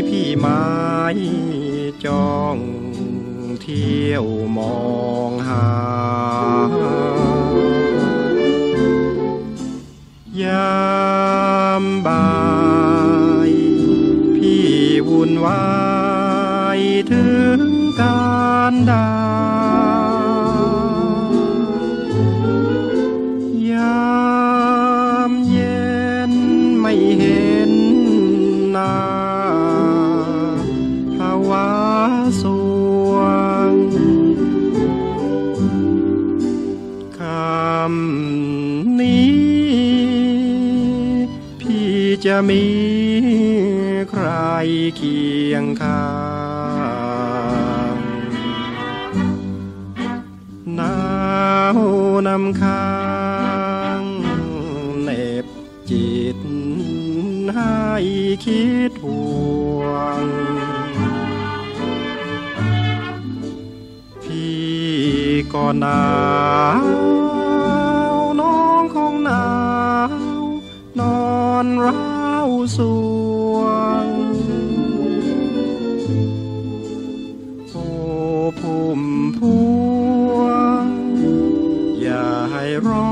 พี่ไม้จ้องเที่ยวมองหายามบ่ายพี่วุ่นวายถึงการดายามเย็นไม่เห็นหน้าภาวะสวงคำนี้พี่จะมีใครเคียงข้างหนาวนำค้างเหน็บจิตให้คิดห่วงพี่ก็หนาวน้องคงหนาวนอนร้าวสวงโอ้พุ่มพวงอย่าให้รอ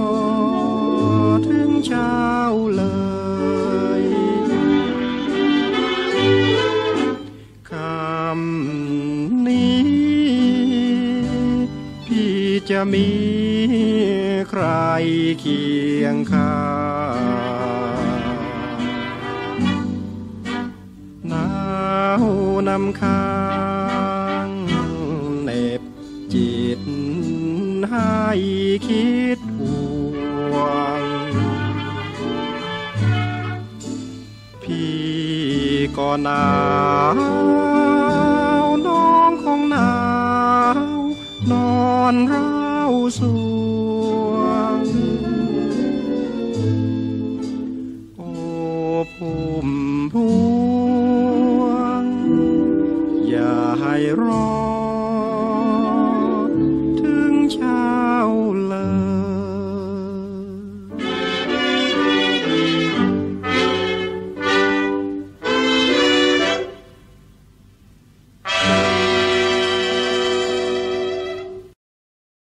ถึงเช้าเลยคำนี้พี่จะมีใครเคียงข้างหนาวนำค้างเหน็บจิตให้คิดห่วงพี่ก็หนาวน้องคงหนาวนอนร้